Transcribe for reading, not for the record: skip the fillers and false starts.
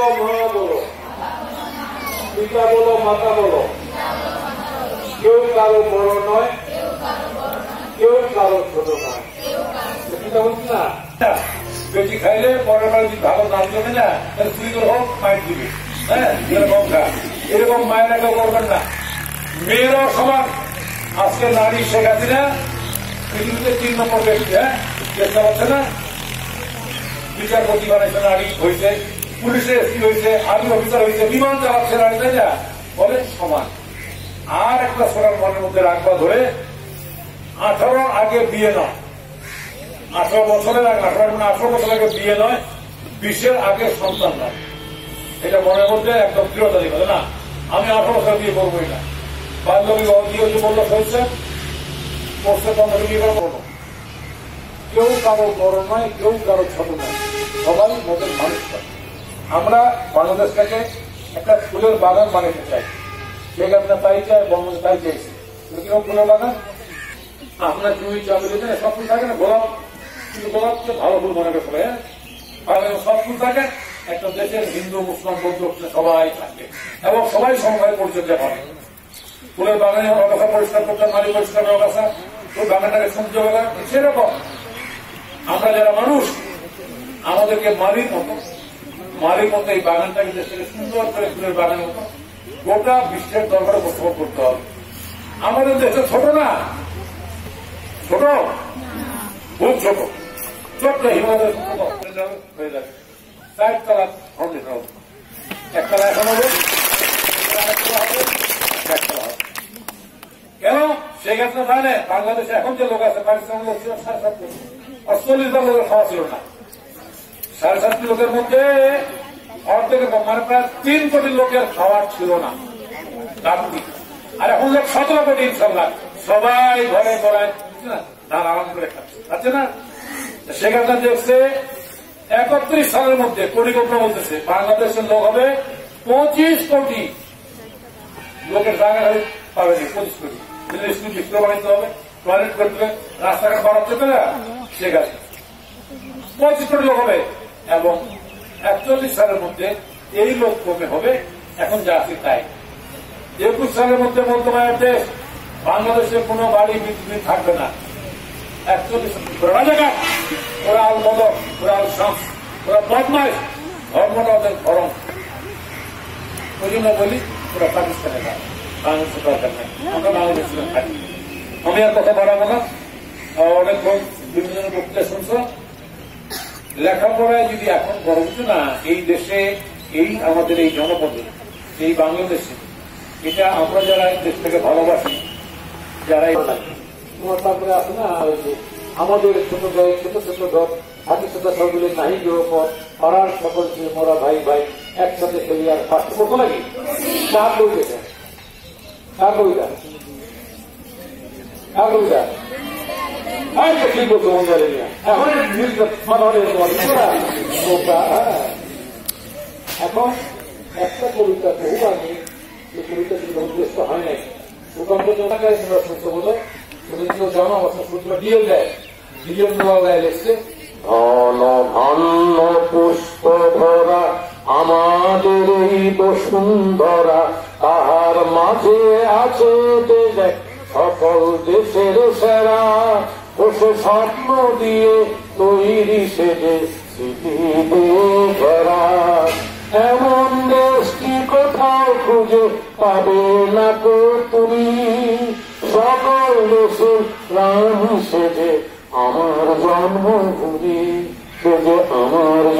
মা বলো, পিতা বলো, মাতা বলো, কেউ কারো বড় নয়, কেউ কারো ছোট নয়। পিতা বলছি না, বেশি খাইলে পরের বার যদি ভালো দাম জমে না তাহলে চুরি করে হোক মায়ের দিবে। হ্যাঁ, এরকম এরকম মায়েরা কেউ করবেন না। মেয়েরাও সমান। আজকে নারী শেখ হাসিনা পৃথিবীতে 3 নম্বর ব্যক্তি। হ্যাঁ, চেষ্টা করছে না, বিচারপতি বানাইছে নারী হয়েছে, পুলিশে এসপি হয়েছে, আর্মি অফিসার হয়েছে, বিমান চালাচ্ছে নারী, তাই না? বলে সমান। আর একটা সোনার মনের মধ্যে রাখবা ধরে 18 আগে বিয়ে নয়, 18 বছরের আগে, 18 বছর আগে বিয়ে নয়, 20-এর আগে সন্তান নয়। এটা মনের মধ্যে একদম দৃঢ়তা দিবে না, আমি 18 বছর বিয়ে করবোই না। বান্ধবী বিয়ে হচ্ছে বললো হয়েছে, করছে বান্ধবী বিয়ে করবো। কেউ কারো বড় নয়, কেউ কারো ছোট নয়, সবাই মোদের মানুষ। আমরা বাংলাদেশটাকে একটা ফুলের বাগান বানাতে চাই। শেখ হাসিনা তাই চাই, বঙ্গবন্ধু তাই চাইছে। কিরকম ফুলের বাগান? আপনার জমি চাপে সব ফুল থাকে না, গোলাপ, কিন্তু গোলাপকে ভালো ফুল মনে করে ফেলে। সব ফুল থাকে, একটা দেশের হিন্দু মুসলমান বৌদ্ধ সবাই থাকে এবং সবাই সমভাবে পরিচর্যা করে। ফুলের বাগানে অবস্থা পরিষ্কার করতে, মাটি পরিষ্কার অবস্থা, ওই বাগানটাকে সৌন্দর্য বাগান। সেরকম আমরা যারা মানুষ, আমাদেরকে মালির মতো এই বাগানটাকে দেশটাকে সুন্দর করে ফুলের বাগানের মতো গোটা বিশ্বের দরবারে উপস্থাপন করতে হবে। আমাদের দেশে ছোট না, ছোট খুব ছোট, ছোট্ট হিমালয়ের হয়ে যাবে। 4 তলা ফাউন্ডেশন হবে, 1 তলা এখন হবে, 1 তলা হবে, 1 তলা হবে। কেন? শেখ হাসিনা জানে বাংলাদেশে এখন যে লোক আছে, পাকিস্তানের লোক ছিল 7.5 কোটি, 48 জন লোকের খাওয়া ছিল না। 7.5 কোটি লোকের মধ্যে অর্ধেকের কম, মানে প্রায় 3 কোটি লোকের খাওয়ার ছিল না। আর এখন লোক 17 কোটি, ইনশাল্লাহ সবাই ঘরে গড়ায় ধান আরাম করে খাচ্ছে না। শেখ হাসিনা দেখছে 31 সালের মধ্যে পরিকল্পনা বলতেছে বাংলাদেশের লোক হবে 25 কোটি। লোকের জায়গা পাবে 25 কোটি। স্কুল বিস্কুল বানাইতে হবে, টয়লেট করতে হবে, রাস্তাঘাট বাড়াচ্ছে তো না। শেখ হাসিনা 25 কোটি লোক হবে এবং 41 সালের মধ্যে এই লোক কমে হবে এখন যা আছে তাই। 21 সালের মধ্যে মধ্যমায়ের দেশ, বাংলাদেশের কোন বাড়ি বিদ্যুৎ থাকবে না। 41 রাজাকার, ওরা আল বদর, ওরা আল শামস, ওরা বদমাইশ, ধর্মটা ওদের ধরম। ওই জন্য বলি ওরা পাকিস্তানে যায়, বাংলাদেশের দরকার নেই, আমরা বাংলাদেশে থাকি। আমি আর কথা বাড়াবো না, অনেক বিভিন্ন বক্তৃতা শুনছ। লেখাপড়ায় যদি এখন বড় কিছু না, এই দেশে, এই আমাদের এই জনপদে, এই বাংলাদেশে, এটা আমরা যারা দেশটাকে ভালোবাসি, যারা তারপরে আছে না, আমাদের ছোট ছোট ঘর, হাতি সাথে সবগুলো নাহি পর পাড়ার সকল মোরা ভাই ভাই একসাথে খেলি আর ফার্স্ট করবো নাকি? কার কবিতা? কার কবিতা? কার কবিতা? ঠিক বলছো মনে হয়। এখন এখন একটা কবিতা বহু আগে, যে কবিতা কিন্তু উদ্দেশ্য হয় নাই, ভূকম্প জনাকায় সূত্র বলো, জানা অবস্থা সূত্র দিয়ে দেয়, বিলিয়ন দেয় লিখছে, ধন ধন্য পুষ্প ভরা আমাদের এই বসুন্ধরা, তাহার মাঝে আছে সকল দেশের সেরা, বসে স্বপ্ন দিয়ে তৈরি সেজে স্মৃতি দিয়ে ঘেরা, এমন দেশটি কোথাও খুঁজে পাবে না তো তুমি, সকল দেশের প্রাণ সেজে আমার জন্মভূমি, সেজে আমার